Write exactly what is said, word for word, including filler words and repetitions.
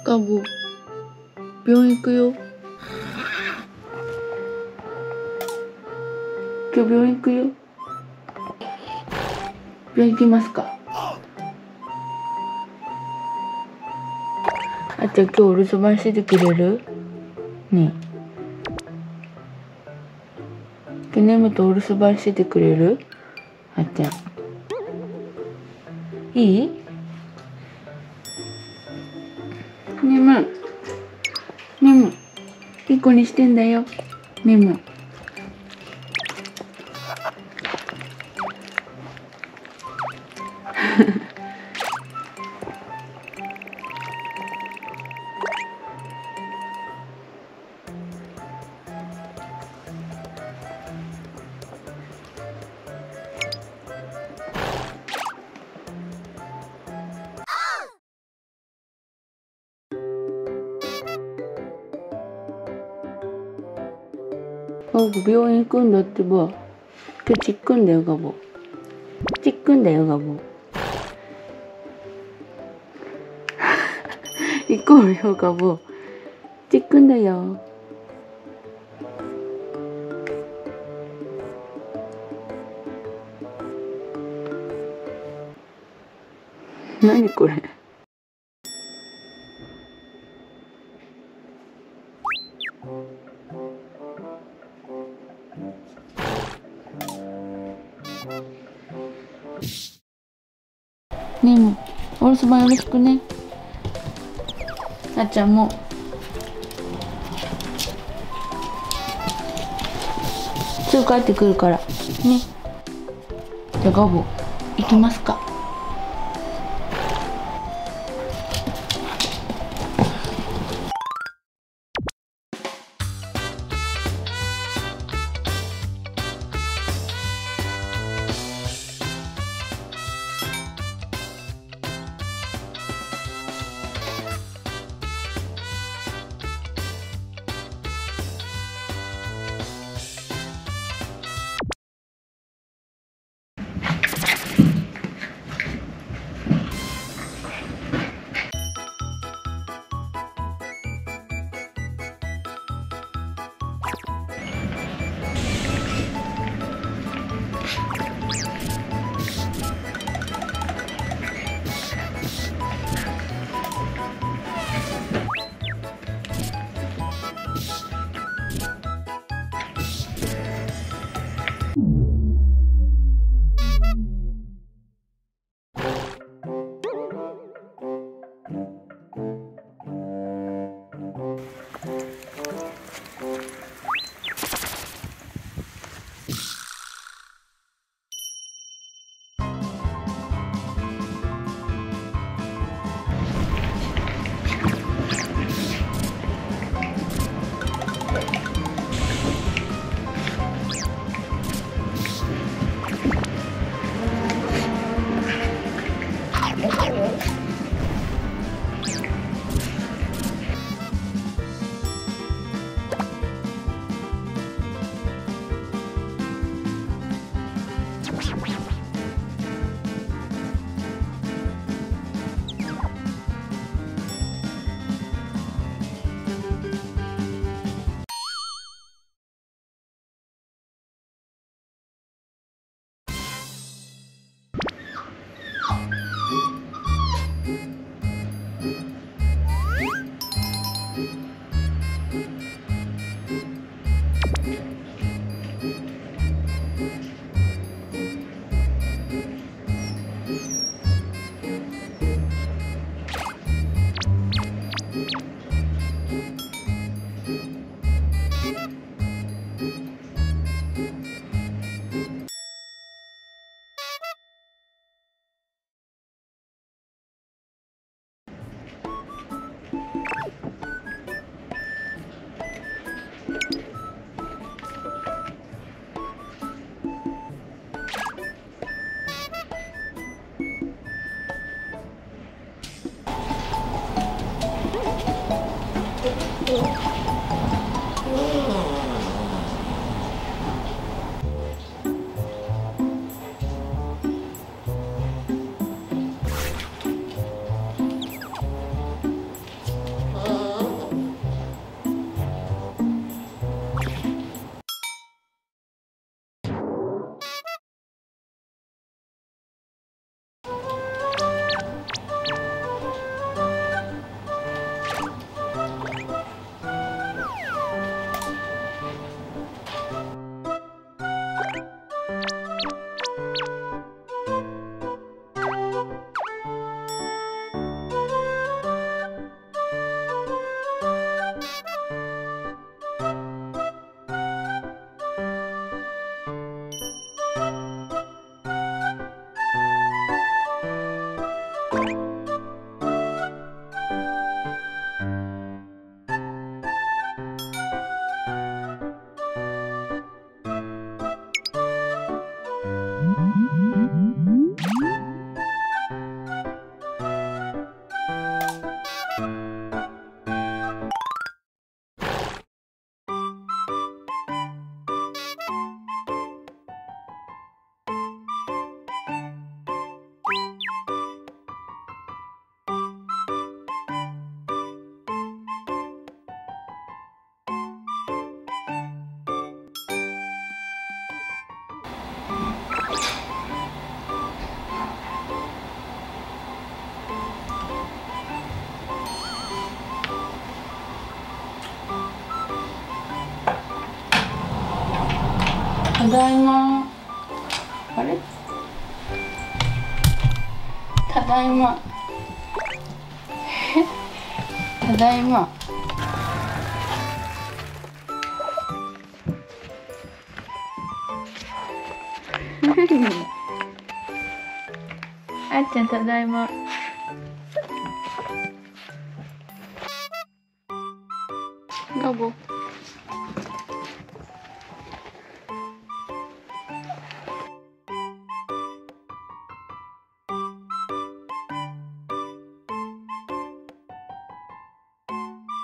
ガボ、病院行くよ。今日病院行くよ。病院行きますか。あっちゃん、今日お留守番しててくれる？ねえ。今日眠とお留守番しててくれる？あっちゃん。いい？眠い。眠い。いい子にしてんだよ。眠い。ガボ、病院行くんだってば。今日チックんだよ、ガボ。チックんだよ、ガボ。行こうよ、ガボ。チックんだよ。何これ。ねえ、もうお留守番よろしくね。あっちゃんもすぐ帰ってくるからね。じゃあガボ行きますか。 ただいま。あれ、ただいま。ただいま。あっちゃん、ただいま。どうも。